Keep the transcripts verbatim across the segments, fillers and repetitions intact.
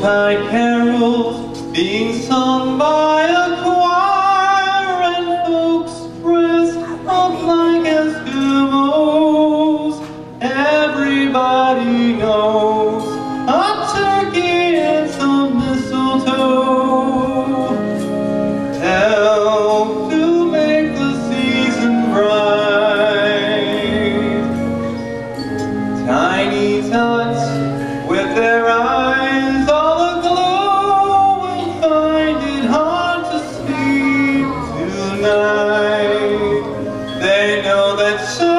Yuletide carols being sung by a choir, and folks dressed up like Eskimos. Everybody knows a turkey and some mistletoe help to make the season bright. Tiny tots with their eyes all aglow will find it hard to sleep tonight. They know that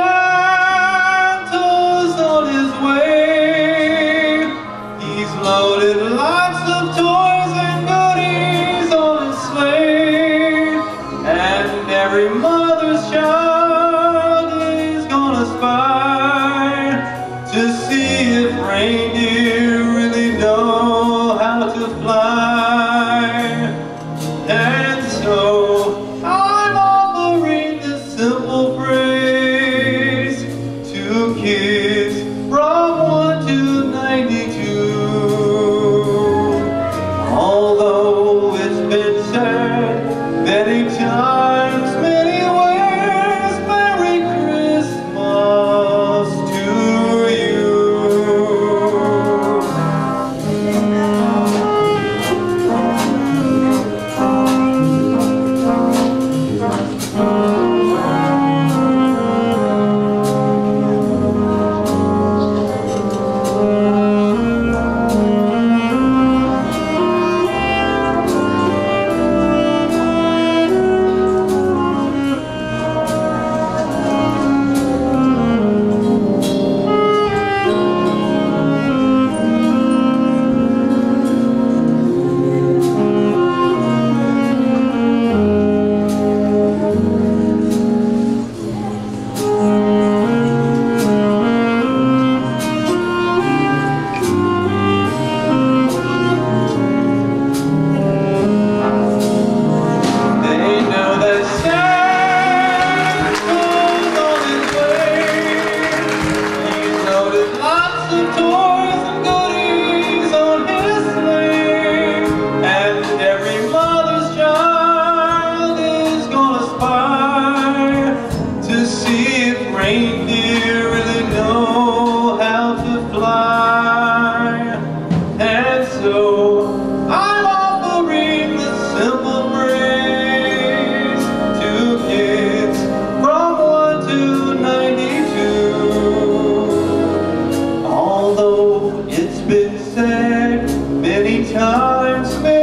Santa's on his way. He's loaded lots of toys and goodies on his sleigh, and every mother's child is gonna spy to see if reindeer really know how to fly. And so I'm offering this simple phrase to kids from one to ninety-two. Although it's been said many times, many ways, Merry Christmas to you. Reindeer really know how to fly, and so I'm offering this simple phrase to kids from one to ninety-two. Although it's been said many times,